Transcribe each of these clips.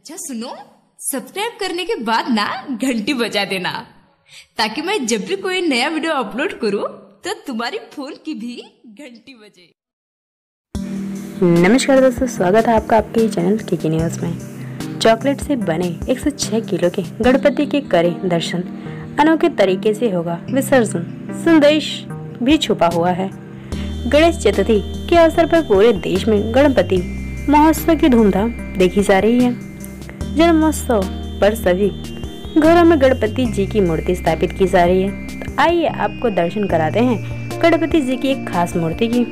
अच्छा सुनो, सब्सक्राइब करने के बाद ना घंटी बजा देना, ताकि मैं जब भी कोई नया वीडियो अपलोड करूं तो तुम्हारी फोन की भी घंटी बजे। नमस्कार दोस्तों, स्वागत है आपका आपके चैनल किकी न्यूज़ में। चॉकलेट से बने 106 किलो के गणपति के करे दर्शन, अनोखे तरीके से होगा विसर्जन, संदेश भी छुपा हुआ है। गणेश चतुर्थी के अवसर पर पूरे देश में गणपति महोत्सव की धूमधाम देखी जा रही है। जन्मोत्सव पर सभी घरों में गणपति जी की मूर्ति स्थापित की जा रही है। तो आइए आपको दर्शन कराते हैं गणपति जी की एक खास मूर्ति की।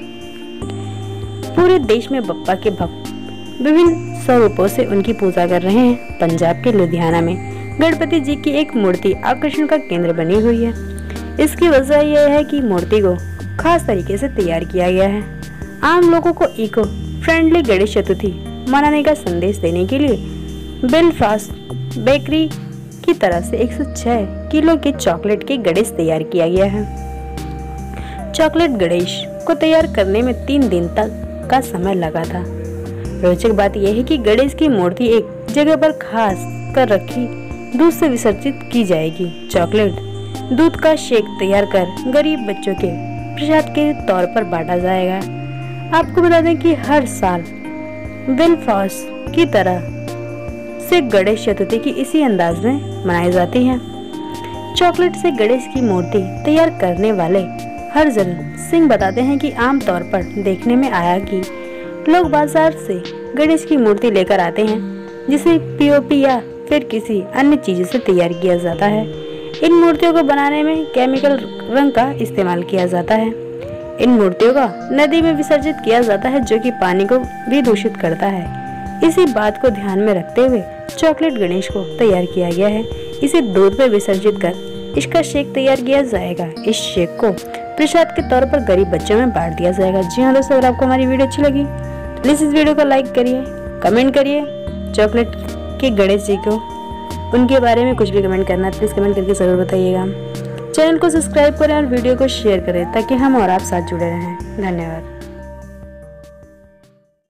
पूरे देश में बप्पा के भक्त विभिन्न स्वरूपों से उनकी पूजा कर रहे हैं। पंजाब के लुधियाना में गणपति जी की एक मूर्ति आकर्षण का केंद्र बनी हुई है। इसकी वजह यह है कि मूर्ति को खास तरीके से तैयार किया गया है। आम लोगों को इको फ्रेंडली गणेश चतुर्थी मनाने का संदेश देने के लिए बेलफास्ट बेकरी की तरफ से 106 किलो के चॉकलेट के गणेश तैयार किया गया है। चॉकलेट गणेश को तैयार करने में 3 दिन तक का समय लगा था। रोचक बात यह है कि गणेश की मूर्ति एक जगह पर खास कर रखी दूध से विसर्जित की जाएगी। चॉकलेट दूध का शेक तैयार कर गरीब बच्चों के प्रसाद के तौर पर बांटा जाएगा। आपको बता दें कि हर साल बेलफास्ट की तरह से गणेश चतुर्थी की इसी अंदाज में मनाई जाती है। चॉकलेट से गणेश की मूर्ति तैयार करने वाले हरजन सिंह बताते हैं कि आमतौर पर देखने में आया कि लोग बाजार से गणेश की मूर्ति लेकर आते हैं, जिसे पीओपी या फिर किसी अन्य चीज से तैयार किया जाता है। इन मूर्तियों को बनाने में केमिकल रंग का इस्तेमाल किया जाता है। इन मूर्तियों का नदी में विसर्जित किया जाता है, जो कि पानी को भी दूषित करता है। इसी बात को ध्यान में रखते हुए चॉकलेट गणेश को तैयार किया गया है। इसे दूध में विसर्जित कर इसका शेक तैयार किया जाएगा। इस शेक को प्रसाद के तौर पर गरीब बच्चों में बांट दिया जाएगा। जी हाँ दोस्तों, अगर आपको हमारी वीडियो अच्छी लगी प्लीज इस वीडियो को लाइक करिए, कमेंट करिए। चॉकलेट के गणेश जी को उनके बारे में कुछ भी कमेंट करना है प्लीज कमेंट करके जरूर बताइएगा। चैनल को सब्सक्राइब करें और वीडियो को शेयर करें ताकि हम और आप साथ जुड़े रहें। धन्यवाद।